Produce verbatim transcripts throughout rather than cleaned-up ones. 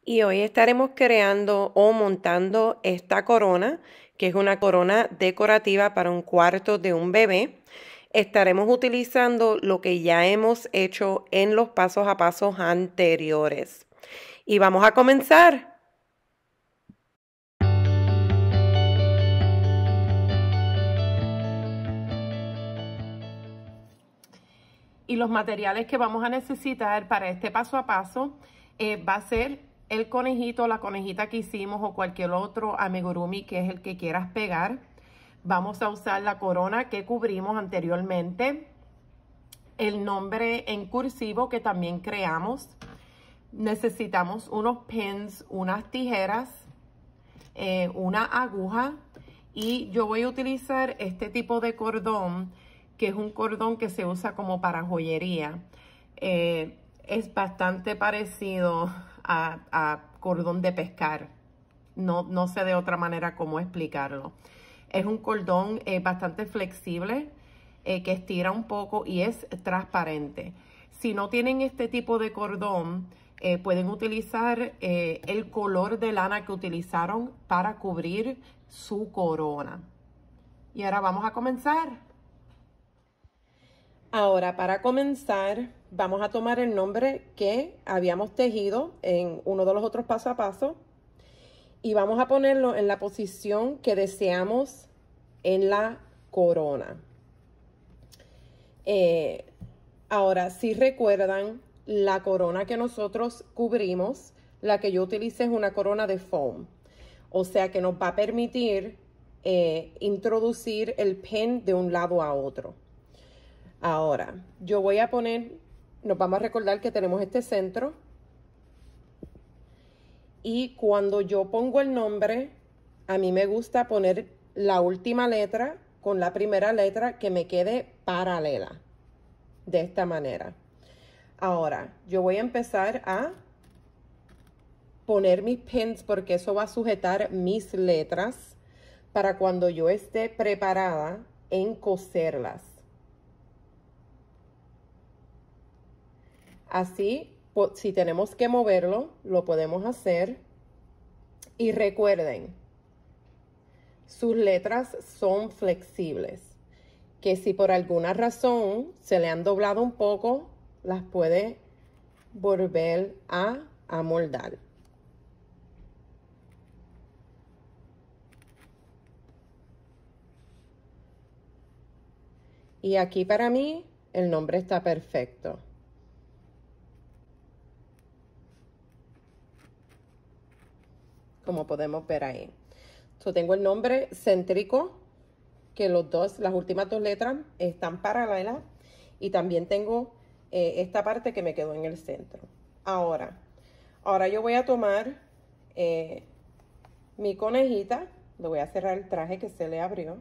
Y hoy estaremos creando o montando esta corona, que es una corona decorativa para un cuarto de un bebé. Estaremos utilizando lo que ya hemos hecho en los pasos a pasos anteriores. Y vamos a comenzar. Y los materiales que vamos a necesitar para este paso a paso eh, va a ser el conejito, la conejita que hicimos o cualquier otro amigurumi que es el que quieras pegar. Vamos a usar la corona que cubrimos anteriormente, el nombre en cursivo que también creamos. Necesitamos unos pins, unas tijeras, eh, una aguja y yo voy a utilizar este tipo de cordón que es un cordón que se usa como para joyería. Eh, es bastante parecido a, a cordón de pescar. No, no sé de otra manera cómo explicarlo. Es un cordón eh, bastante flexible, eh, que estira un poco y es transparente. Si no tienen este tipo de cordón, eh, pueden utilizar eh, el color de lana que utilizaron para cubrir su corona. Y ahora vamos a comenzar. Ahora, para comenzar, vamos a tomar el nombre que habíamos tejido en uno de los otros paso a paso y vamos a ponerlo en la posición que deseamos en la corona. Eh, ahora, si recuerdan, la corona que nosotros cubrimos, la que yo utilicé es una corona de foam. O sea que nos va a permitir eh, introducir el pin de un lado a otro. Ahora, yo voy a poner, nos vamos a recordar que tenemos este centro. Y cuando yo pongo el nombre, a mí me gusta poner la última letra con la primera letra que me quede paralela. De esta manera. Ahora, yo voy a empezar a poner mis pins porque eso va a sujetar mis letras para cuando yo esté preparada en coserlas. Así, si tenemos que moverlo, lo podemos hacer. Y recuerden, sus letras son flexibles, que si por alguna razón se le han doblado un poco, las puede volver a amoldar. Y aquí para mí el nombre está perfecto. Como podemos ver ahí. Yo tengo el nombre céntrico, que los dos, las últimas dos letras están paralelas. Y también tengo eh, esta parte que me quedó en el centro. Ahora, ahora yo voy a tomar eh, mi conejita. Le voy a cerrar el traje que se le abrió.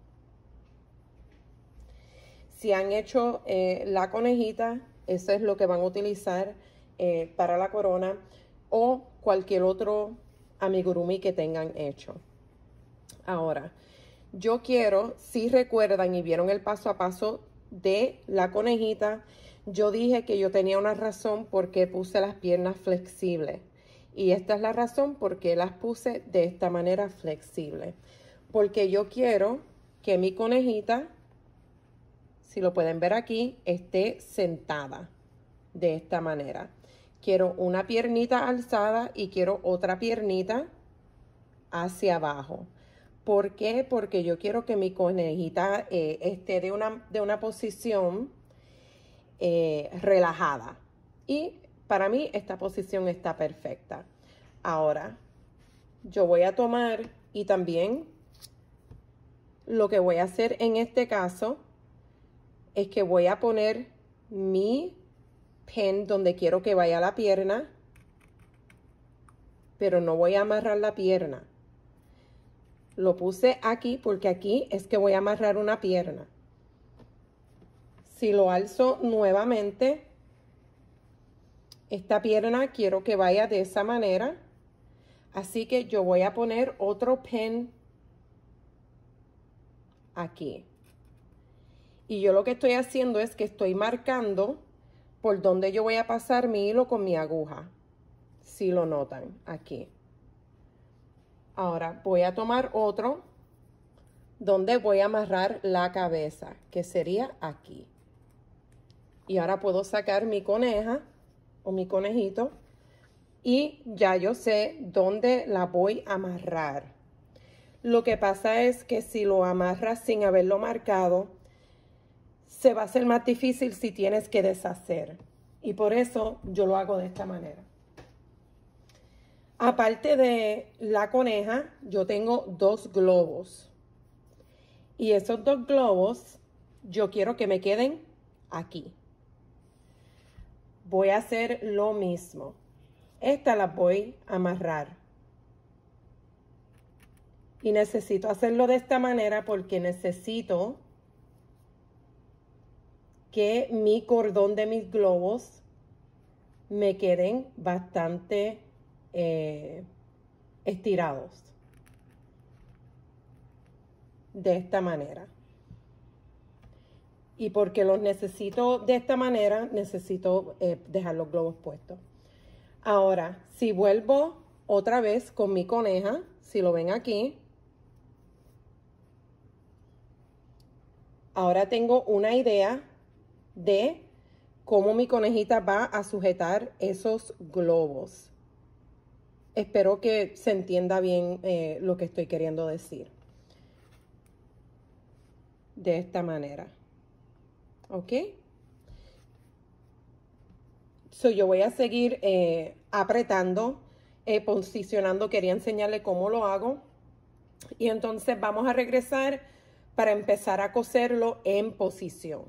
Si han hecho eh, la conejita, eso es lo que van a utilizar eh, para la corona o cualquier otro amigurumi que tengan hecho. Ahora, yo quiero, si recuerdan y vieron el paso a paso de la conejita, yo dije que yo tenía una razón por qué puse las piernas flexibles. Y esta es la razón por qué las puse de esta manera flexible. Porque yo quiero que mi conejita, si lo pueden ver aquí, esté sentada de esta manera. Quiero una piernita alzada y quiero otra piernita hacia abajo. ¿Por qué? Porque yo quiero que mi conejita eh, esté de una, de una posición eh, relajada. Y para mí esta posición está perfecta. Ahora, yo voy a tomar y también lo que voy a hacer en este caso es que voy a poner mi pin donde quiero que vaya la pierna, pero no voy a amarrar la pierna. Lo puse aquí porque aquí es que voy a amarrar una pierna. Si lo alzo nuevamente, esta pierna quiero que vaya de esa manera. Así que yo voy a poner otro pin aquí. Y yo lo que estoy haciendo es que estoy marcando por donde yo voy a pasar mi hilo con mi aguja. si lo notan aquí. Ahora voy a tomar otro donde voy a amarrar la cabeza, que sería aquí. Y ahora puedo sacar mi coneja o mi conejito y ya yo sé dónde la voy a amarrar. Lo que pasa es que si lo amarras sin haberlo marcado, se va a hacer más difícil si tienes que deshacer. Y por eso yo lo hago de esta manera. Aparte de la coneja, yo tengo dos globos. Y esos dos globos, yo quiero que me queden aquí. Voy a hacer lo mismo. Esta la voy a amarrar. Y necesito hacerlo de esta manera porque necesito que mi cordón de mis globos me queden bastante eh, estirados. De esta manera. Y porque los necesito de esta manera, necesito eh, dejar los globos puestos. Ahora, si vuelvo otra vez con mi coneja, si lo ven aquí, ahora tengo una idea de cómo mi conejita va a sujetar esos globos. Espero que se entienda bien eh, lo que estoy queriendo decir. De esta manera. ¿Ok? So, yo voy a seguir eh, apretando, eh, posicionando. Quería enseñarle cómo lo hago. Y entonces vamos a regresar para empezar a coserlo en posición.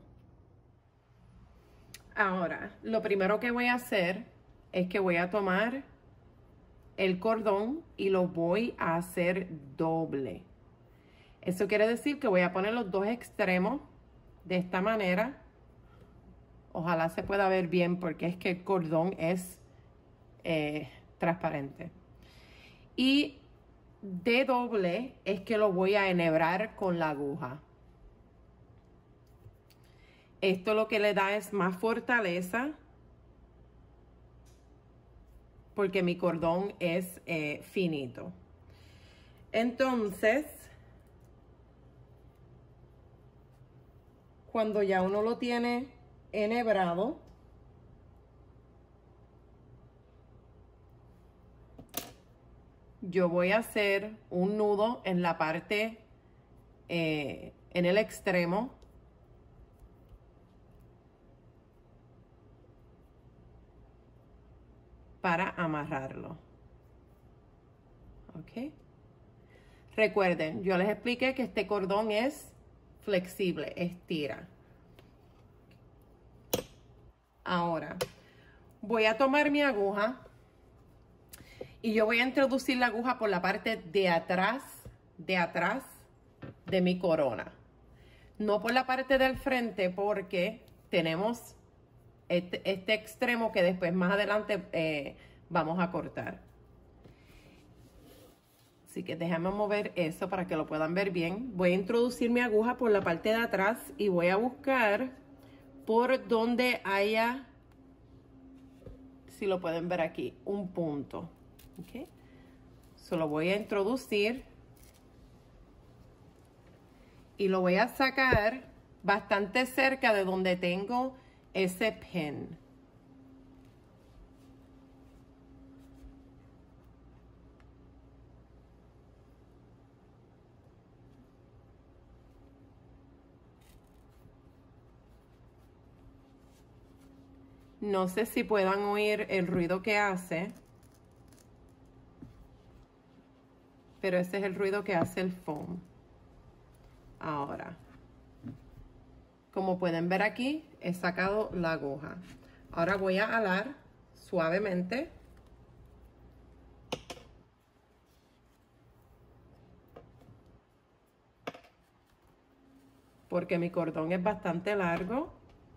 Ahora, lo primero que voy a hacer es que voy a tomar el cordón y lo voy a hacer doble. Eso quiere decir que voy a poner los dos extremos de esta manera. Ojalá se pueda ver bien porque es que el cordón es eh, transparente. Y de doble es que lo voy a enhebrar con la aguja. Esto lo que le da es más fortaleza porque mi cordón es eh, finito. Entonces, cuando ya uno lo tiene enhebrado, yo voy a hacer un nudo en la parte, eh, en el extremo. Para amarrarlo. ¿Ok? Recuerden, yo les expliqué que este cordón es flexible, estira. Ahora, voy a tomar mi aguja y yo voy a introducir la aguja por la parte de atrás, de atrás de mi corona. No por la parte del frente porque tenemos este, este extremo que después más adelante eh, vamos a cortar. Así que déjame mover eso para que lo puedan ver bien. Voy a introducir mi aguja por la parte de atrás y voy a buscar por donde haya, si lo pueden ver aquí, un punto. ¿Ok? So lo voy a introducir y lo voy a sacar bastante cerca de donde tengo ese pin. No sé si puedan oír el ruido que hace, pero ese es el ruido que hace el foam. Ahora, como pueden ver aquí, he sacado la aguja. Ahora voy a alar suavemente. Porque mi cordón es bastante largo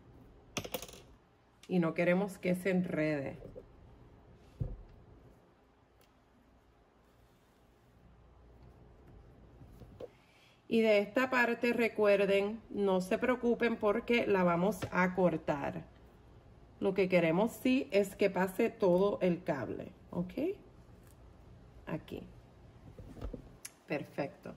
y no queremos que se enrede. Y de esta parte, recuerden, no se preocupen porque la vamos a cortar. Lo que queremos sí es que pase todo el cable. ¿Ok? Aquí. Perfecto.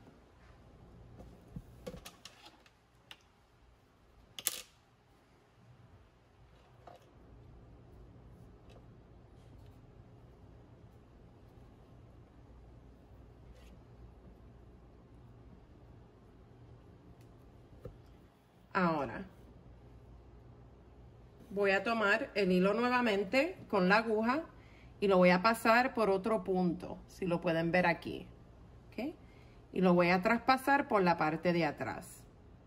Ahora voy a tomar el hilo nuevamente con la aguja y lo voy a pasar por otro punto, si lo pueden ver aquí. ¿Ok? Y lo voy a traspasar por la parte de atrás.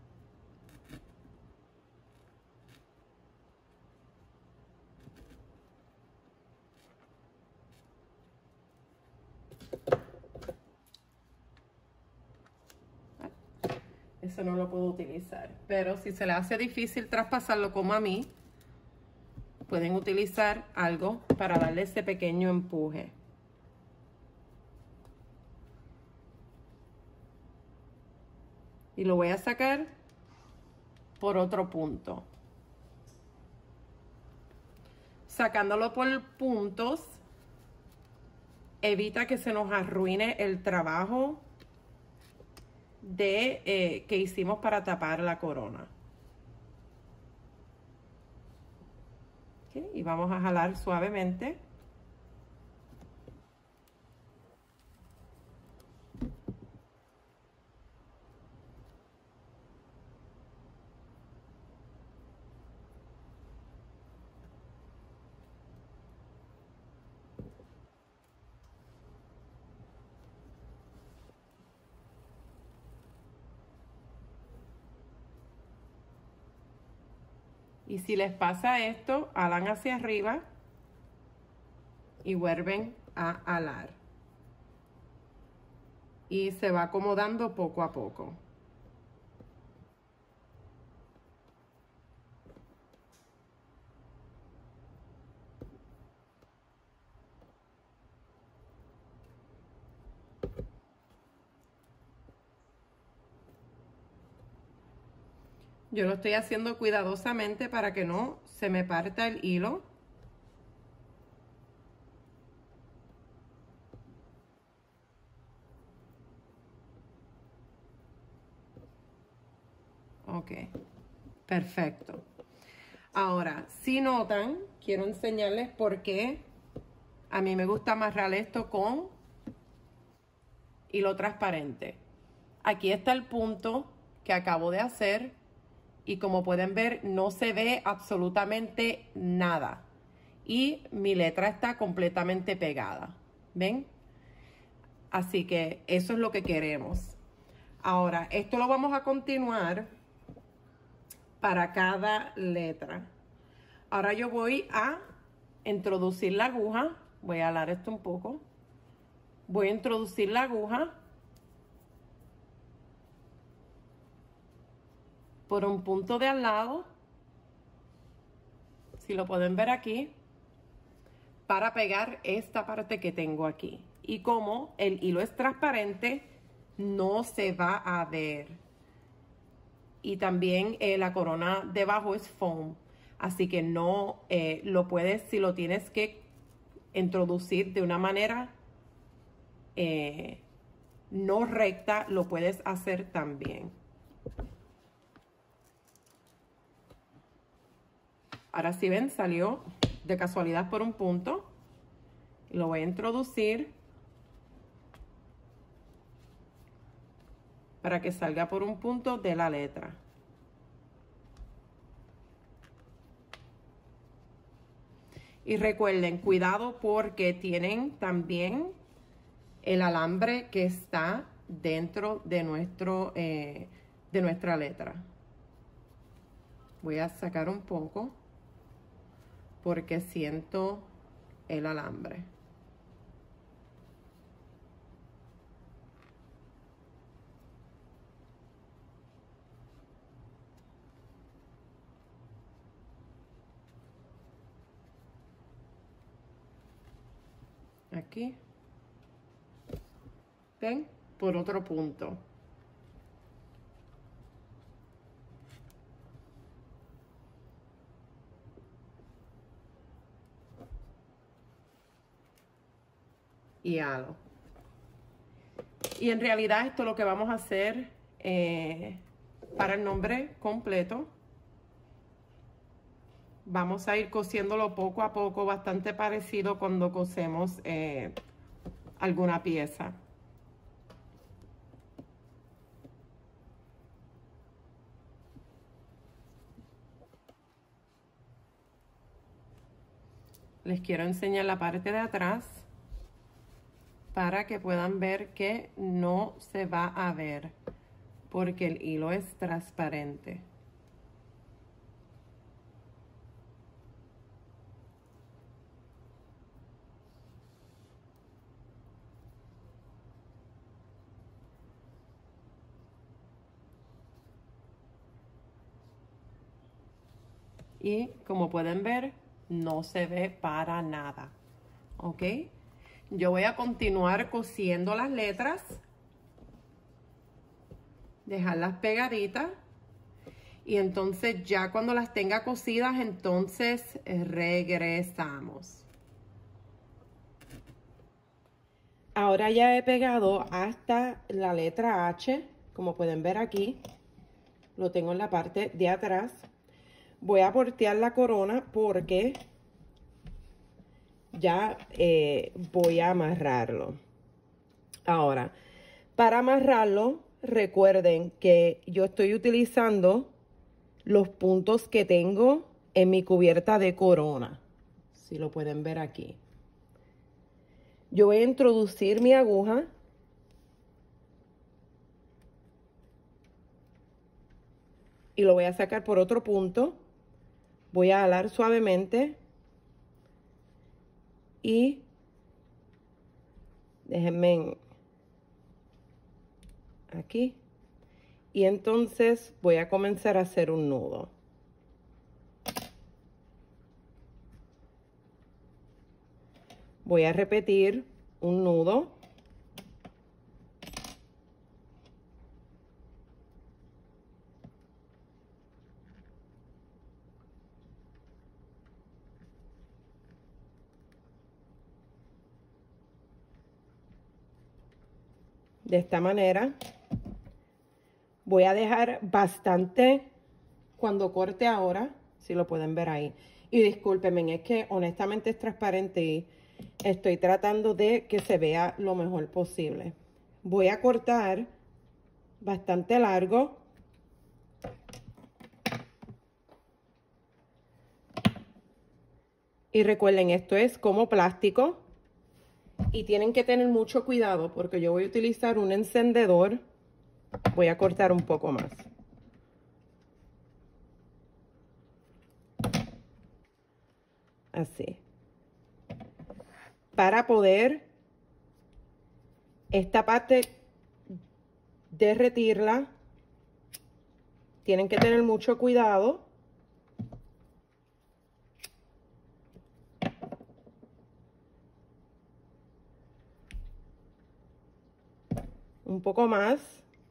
Eso no lo puedo utilizar, pero si se le hace difícil traspasarlo como a mí, pueden utilizar algo para darle ese pequeño empuje. Y lo voy a sacar por otro punto. Sacándolo por puntos, evita que se nos arruine el trabajo de eh, que hicimos para tapar la corona. ¿Okay? Y vamos a jalar suavemente. Y si les pasa esto, alan hacia arriba y vuelven a alar. Y se va acomodando poco a poco. Yo lo estoy haciendo cuidadosamente para que no se me parta el hilo. Ok, perfecto. Ahora, si notan, quiero enseñarles por qué a mí me gusta amarrar esto con hilo transparente. Aquí está el punto que acabo de hacer y como pueden ver no se ve absolutamente nada y mi letra está completamente pegada. ¿Ven? Así que eso es lo que queremos. Ahora, esto lo vamos a continuar para cada letra. Ahora yo voy a introducir la aguja. Voy a alar esto un poco. Voy a introducir la aguja por un punto de al lado, si lo pueden ver aquí, para pegar esta parte que tengo aquí. Y como el hilo es transparente, no se va a ver. Y también eh, la corona debajo es foam, así que no eh, lo puedes, si lo tienes que introducir de una manera eh, no recta, lo puedes hacer también. Ahora si ven, salió de casualidad por un punto. Y lo voy a introducir para que salga por un punto de la letra. Y recuerden, cuidado porque tienen también el alambre que está dentro de, nuestro, eh, de nuestra letra. Voy a sacar un poco porque siento el alambre. Aquí. ¿Ven? Por otro punto. y halo. Y en realidad esto es lo que vamos a hacer eh, para el nombre completo. Vamos a ir cosiéndolo poco a poco, bastante parecido cuando cosemos eh, alguna pieza. Les quiero enseñar la parte de atrás para que puedan ver que no se va a ver porque el hilo es transparente. Y como pueden ver, no se ve para nada. ¿Ok? Yo voy a continuar cosiendo las letras. Dejarlas pegaditas. Y entonces ya cuando las tenga cosidas, entonces regresamos. Ahora ya he pegado hasta la letra H. Como pueden ver aquí. Lo tengo en la parte de atrás. Voy a voltear la corona porque ya eh, voy a amarrarlo. Ahora, para amarrarlo, recuerden que yo estoy utilizando los puntos que tengo en mi cubierta de corona. Si lo pueden ver aquí. Yo voy a introducir mi aguja. Y lo voy a sacar por otro punto. Voy a alar suavemente. Y déjenme aquí. Y entonces voy a comenzar a hacer un nudo. Voy a repetir un nudo. De esta manera. Voy a dejar bastante cuando corte ahora, si lo pueden ver ahí. Y discúlpenme, es que honestamente es transparente y estoy tratando de que se vea lo mejor posible. Voy a cortar bastante largo. Y recuerden, esto es como plástico. Y tienen que tener mucho cuidado porque yo voy a utilizar un encendedor. Voy a cortar un poco más. Así. Para poder esta parte derretirla, tienen que tener mucho cuidado. Un poco más.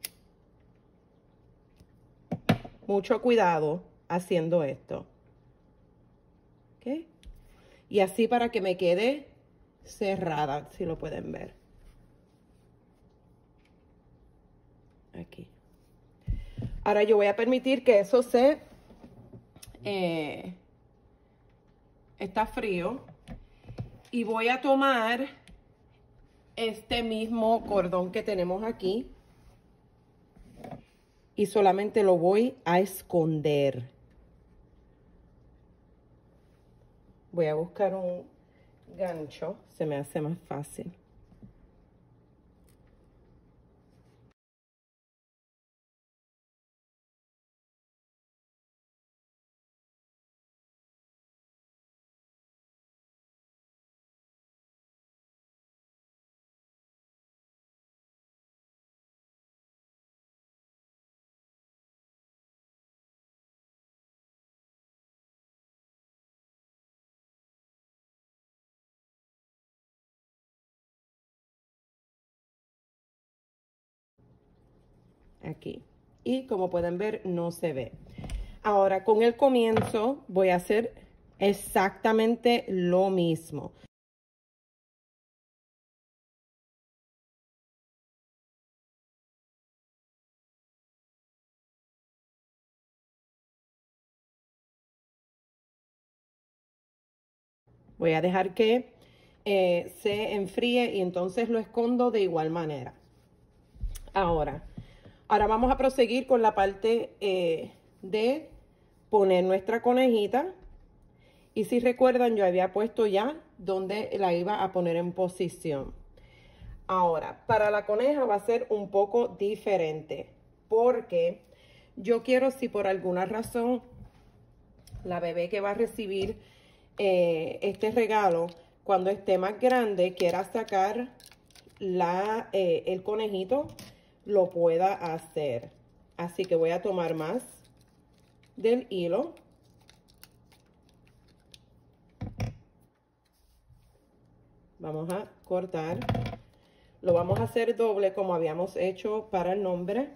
Mucho cuidado haciendo esto. ¿Ok? Y así para que me quede cerrada, si lo pueden ver. Aquí. Ahora yo voy a permitir que eso se... Eh, está frío. Y voy a tomar este mismo cordón que tenemos aquí. Y solamente lo voy a esconder. Voy a buscar un gancho, se me hace más fácil. Aquí. Y como pueden ver, no se ve. Ahora, con el comienzo voy a hacer exactamente lo mismo. Voy a dejar que eh, se enfríe y entonces lo escondo de igual manera. Ahora, ahora vamos a proseguir con la parte eh, de poner nuestra conejita. Y si recuerdan, yo había puesto ya donde la iba a poner en posición. Ahora, para la coneja va a ser un poco diferente, porque yo quiero, si por alguna razón la bebé que va a recibir eh, este regalo, cuando esté más grande, quiera sacar la, eh, el conejito, lo pueda hacer. Así que voy a tomar más del hilo. Vamos a cortar. Lo vamos a hacer doble como habíamos hecho para el nombre.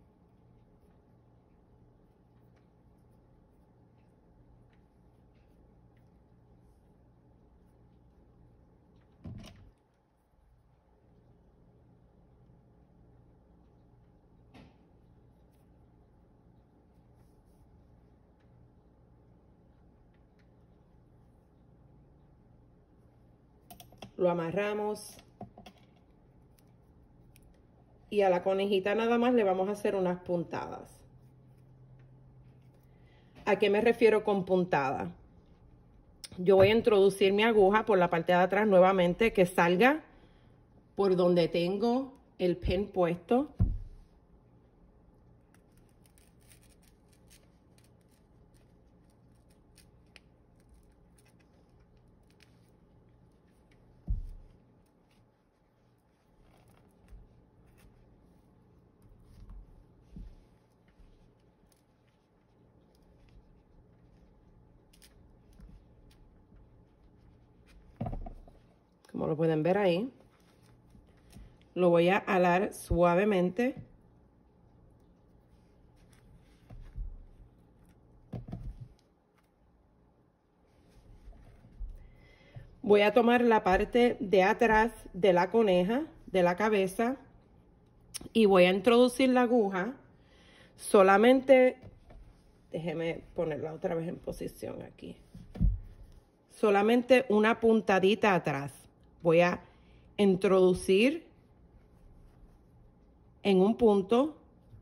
Lo amarramos. Y a la conejita nada más le vamos a hacer unas puntadas. ¿A qué me refiero con puntada? Yo voy a introducir mi aguja por la parte de atrás nuevamente, que salga por donde tengo el pin puesto. Como lo pueden ver ahí. Lo voy a alar suavemente. Voy a tomar la parte de atrás de la coneja, de la cabeza, y voy a introducir la aguja solamente, déjeme ponerla otra vez en posición aquí, solamente una puntadita atrás. Voy a introducir en un punto,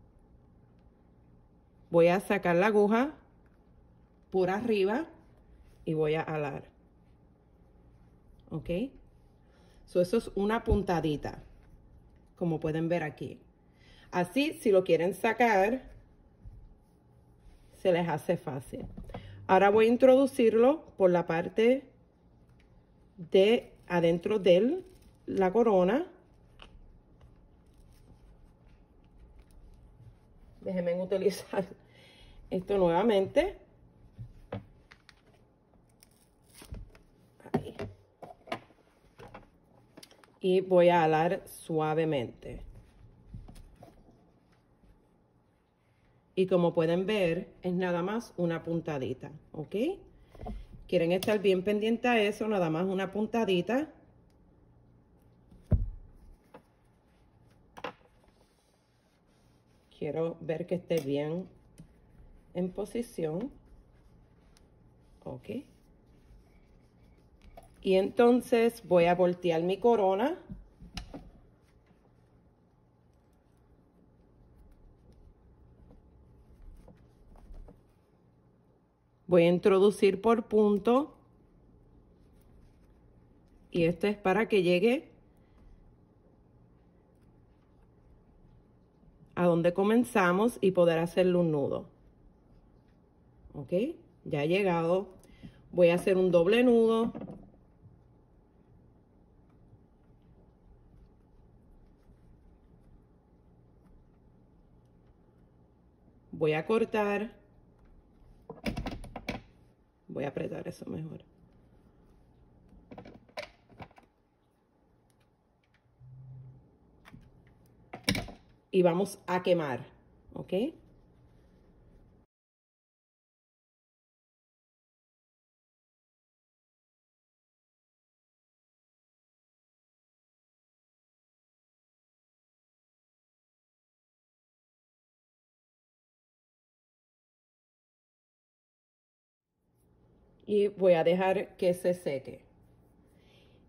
voy a sacar la aguja por arriba y voy a alar. ¿Ok? So, eso es una puntadita, como pueden ver aquí. Así, si lo quieren sacar, se les hace fácil. Ahora voy a introducirlo por la parte de adentro de la corona. Déjenme utilizar esto nuevamente. Ahí. Y voy a alar suavemente. Y como pueden ver, es nada más una puntadita, ¿ok? Quieren estar bien pendientes a eso, nada más una puntadita. Quiero ver que esté bien en posición. Ok. Y entonces voy a voltear mi corona. Voy a introducir por punto. Y esto es para que llegue a donde comenzamos y poder hacerle un nudo. Ok, ya he llegado. Voy a hacer un doble nudo. Voy a cortar. Voy a apretar eso mejor. Y vamos a quemar, ¿ok? Y voy a dejar que se seque.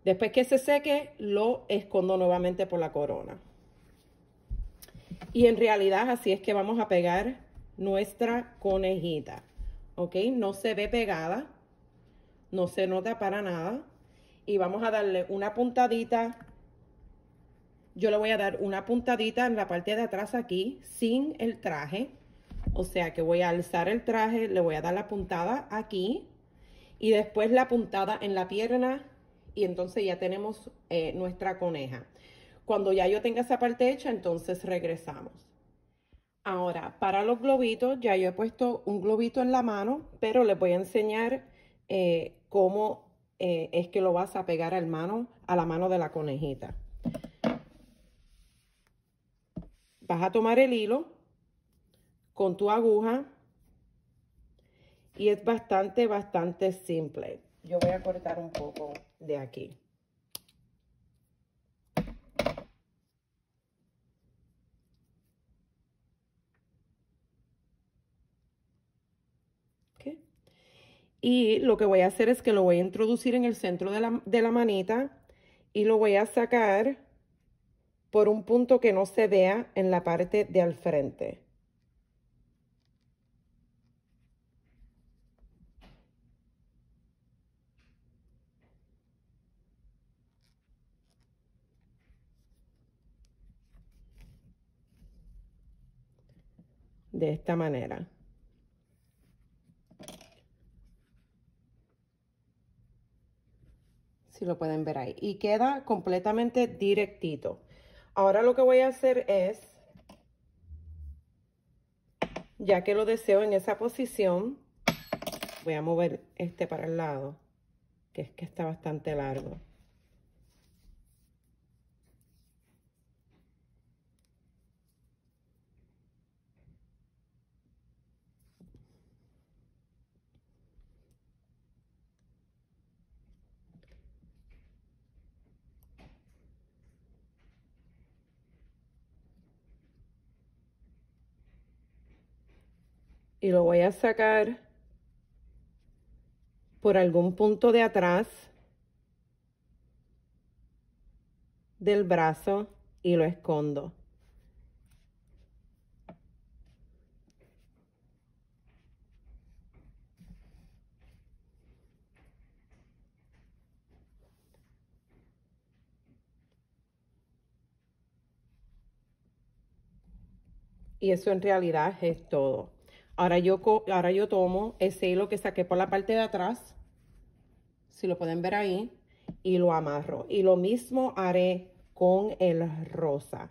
Después que se seque, lo escondo nuevamente por la corona. Y en realidad así es que vamos a pegar nuestra conejita. ¿Ok? No se ve pegada. No se nota para nada. Y vamos a darle una puntadita. Yo le voy a dar una puntadita en la parte de atrás aquí, sin el traje. O sea que voy a alzar el traje, le voy a dar la puntada aquí. Y después la puntada en la pierna. Y entonces ya tenemos eh, nuestra coneja. Cuando ya yo tenga esa parte hecha, entonces regresamos. Ahora, para los globitos, ya yo he puesto un globito en la mano, pero les voy a enseñar eh, cómo eh, es que lo vas a pegar al mano, a la mano de la conejita. Vas a tomar el hilo con tu aguja y es bastante, bastante simple. Yo voy a cortar un poco de aquí. Okay. Y lo que voy a hacer es que lo voy a introducir en el centro de la, de la manita y lo voy a sacar por un punto que no se vea en la parte de al frente. De esta manera. Si lo pueden ver ahí. Y queda completamente directito. Ahora lo que voy a hacer es, ya que lo deseo en esa posición, voy a mover este para el lado, que es que está bastante largo. Y lo voy a sacar por algún punto de atrás del brazo y lo escondo. Y eso en realidad es todo. Ahora yo, ahora yo tomo ese hilo que saqué por la parte de atrás, si lo pueden ver ahí, y lo amarro. Y lo mismo haré con el rosa.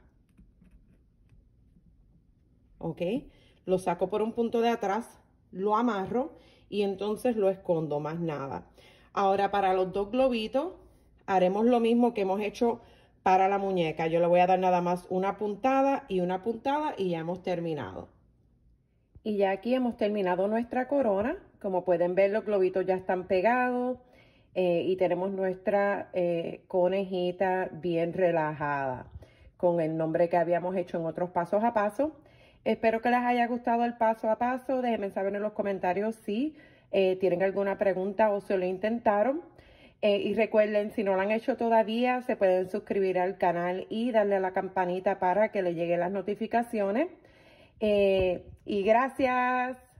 ¿Ok? Lo saco por un punto de atrás, lo amarro y entonces lo escondo, más nada. Ahora para los dos globitos haremos lo mismo que hemos hecho para la muñeca. Yo le voy a dar nada más una puntada y una puntada y ya hemos terminado. Y ya aquí hemos terminado nuestra corona. Como pueden ver, los globitos ya están pegados eh, y tenemos nuestra eh, conejita bien relajada con el nombre que habíamos hecho en otros pasos a paso. Espero que les haya gustado el paso a paso. Déjenme saber en los comentarios si eh, tienen alguna pregunta o se lo intentaron. Eh, y recuerden, si no lo han hecho todavía, se pueden suscribir al canal y darle a la campanita para que les lleguen las notificaciones. Eh, y gracias.